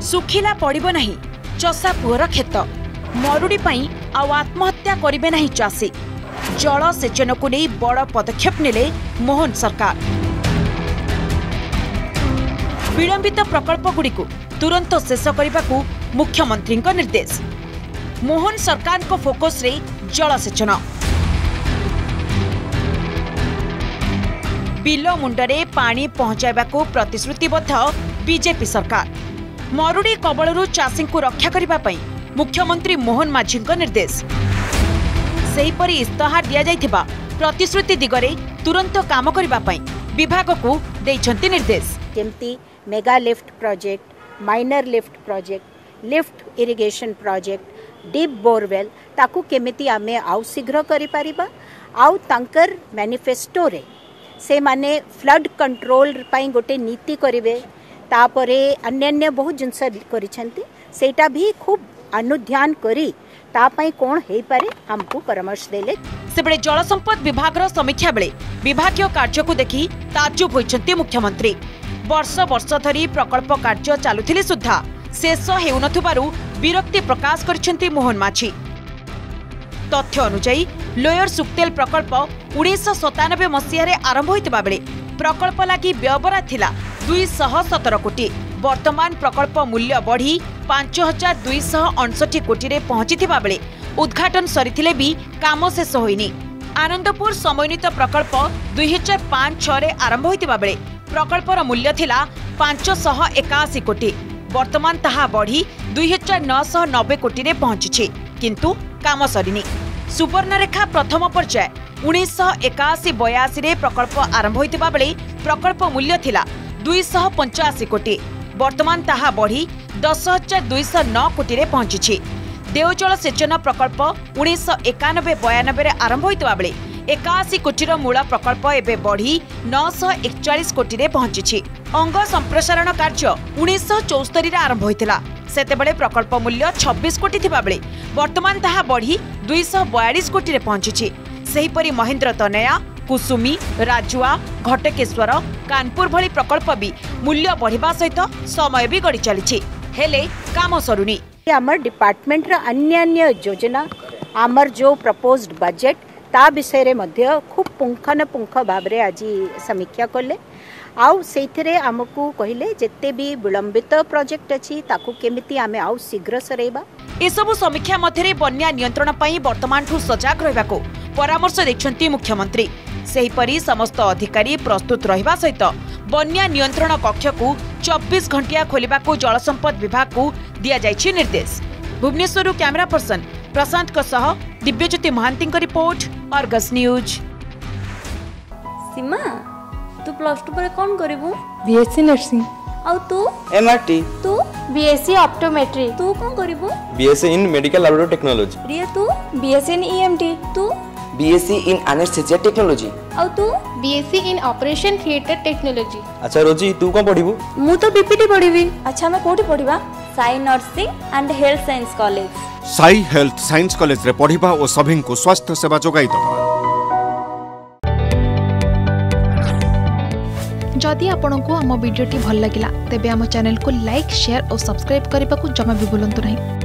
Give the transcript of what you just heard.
सुखिला पड़िबो नहीं चषा पुअर खेत मरुड़ी पई आउ आत्महत्या करिबे नहीं चाषी जल सेचन को नहीं बड़ पदक्षेप नेले मोहन सरकार। विलंबित प्रकल्पगुड़िक तुरंत शेष करने को मुख्यमंत्री निर्देश। मोहन सरकार को फोकस रे जलसेचन बिल मुंडरे पानी पहुंचाइबा को प्रतिश्रुतिबद्ध बीजेपी सरकार। मरुड़ी कबलरू चाषी को रक्षा करने पई मुख्यमंत्री मोहन माझी निर्देश। सेहीपरि इस्ताहार दिया जाइथिबा प्रतिश्रुति दिगरे तुरंत काम करने पई विभाग को देइछंती निर्देश। जेमती mega lift project, minor lift project, lift irrigation project, deep borewell ताकू केमिति आमे आउ शीघ्र करि परिबा। आउ तांकर मैनिफेस्टो रे से माने फ्लड कंट्रोल पई गोटे नीति करिवे तापरे अन्य बहुत जिनस करिसेंती सेटा भी खूब अनुध्यान करी तापाई कोन हेई पारे हमको परामर्श देले। सेबळे जल संपद विभाग रो समीक्षा बेले विभागीय कार्य को देखि ताज्जुब होइछंती मुख्यमंत्री। वर्ष वर्ष धरी प्रकल्प कार्य चालुथिले सुद्धा शेष हेउनथुबारु विरक्ति प्रकाश करिसेंती मोहन माझी। तथ्य अनुसार लोयर सुक्तेल प्रकल्प 1997 मसीह आरंभ होइतबा बेले प्रकल्प लागि व्ययबरा थिला 217 कोटी। वर्तमान प्रकल्प मूल्य बढ़ी 5259 कोटी रे पहुंचीथिबा बेले उद्घाटन सरिथिले भी काम शेष होइनी। आनंदपुर समन्वित प्रकल्प 2005-6 रे आरंभ होइतबा बेले प्रकल्पर मूल्य थिला 581 कोटी। वर्तमान ताहा बढ़ी 2990 कोटी रे पहुंची किंतु काम सरिनी। सुवर्णरेखा प्रथम पर्याय 1981-82 रे प्रकल्प आरंभ होइतबा बेले प्रकल्प मूल्य थिला 285 कोटी। वर्तमान ताहा बढ़ी 10,209 कोटी रे पहुंची। देवजल सेचन प्रकल्प 1991-92 रे आरंभ होइतबा बेले 81 कोटीर मूल प्रकल्प एबे बढ़ी 941 कोटी रे पहुंची। अंग संप्रसारण कार्य 1974 रे आरंभ होइतिला सेतेबेले प्रकल्प मूल्य 26 कोटी थिबा बेले वर्तमान ताहा बढ़ी 242 कोटी रे पहुंची। सेहीपरि महेंद्र तनया, कुसुमी, राजुआ, घटकेश्वर, कानपुर भली प्रकल्प भी मूल्य बढ़िबा सहित समय भी गड़ी चली हेले काम सरुनी। आमर डिपार्टमेंट रा अन्य योजना आमर जो प्रपोज्ड बजेट ता विषय रे मध्य खूब पुंखानुपुंख भाबरे आज समीक्षा कले। आउ सेथिरे हमकु कहिले जेते भी विलंबित प्रोजेक्ट अछि ताकू केमिति आमे आउ शीघ्र सरेबा। एसबु समीक्षा मध्यरे बन्या नियंत्रण पई वर्तमान ठू सजाग रहबाको परामर्श दैछंती मुख्यमंत्री। सेहीपरि समस्त अधिकारी प्रस्तुत रहिबा सहित बन्या नियंत्रण कक्ष को 24 घंटिया खोलिबा को जल संपद विभाग को दिया जाइछि निर्देश। भुवनेश्वर कैमरा पर्सन प्रशांत को सह दिव्यज्योति महांती को रिपोर्ट, अर्गस न्यूज। सीमा तू +2 पर कौन करिवु? BSc nursing. और तू? एमआरटी। तू? BSc optometry. तू कौन करिवु? BSc in medical laboratory technology. Riya तू? BSc in EMT. तू? BSc in anaesthesia technology. और तू? BSc in operation theatre technology. अच्छा रोजी तू कौन पढ़िबु? मु तो बीपीटी पढ़िबी। अच्छा मैं कोठी पढ़िबा? Sai nursing and health science college. Sai health science college रे पढ़िबा और सभी को स्वास्थ्य सेवा जोगाई दबा। जदि आपंक आम भिडी भल लगा तेब आम चैनल को लाइक, शेयर और सब्सक्राइब करने को जमा भी भूलु नहीं।